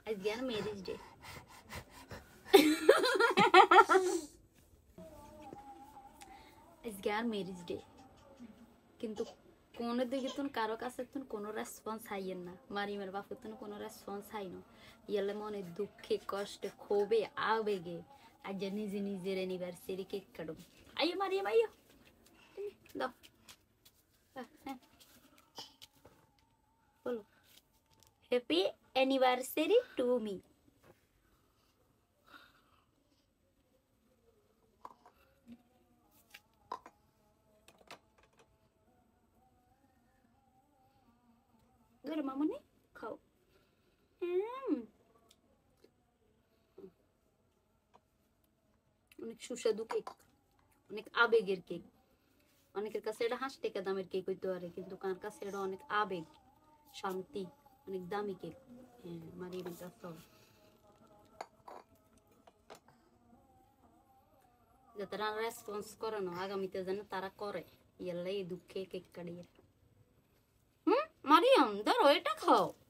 আজকে আর marriage day আজকে আর marriage day কিন্তু কোনো দিকে তুন কারো কাছে তুন কোনো রেসপন্স হাইয়েন না মারিমের বাপু তুন কোনো রেসপন্স হাই না ইয়ালে মনে দুঃখে কষ্টে ক্ষোভে আবেগে আজ নিজে নিজের অ্যানিভার্সারি কেক কাটো আইও মারিয়াম আইও দাও বলো হ্যাপি অ্যানিভার্সারি টু মি মামনি খাও অনেক সুস্বাদু কেক অনেক আবেগের কেক অনেকের কাছে এটা 5 টাকা দামের কেক হইতে পারে কিন্তু কার কাছে এটা অনেক আবেগ শান্তি অনেক দামি কেক মারিয়ামের কাছে যারা রেসপন্স করে না আগামীতে যেন তারা করে ইয়ালে এই দুঃখে কেক কাটিয়ে মারিয়াম ধরো এটা খাও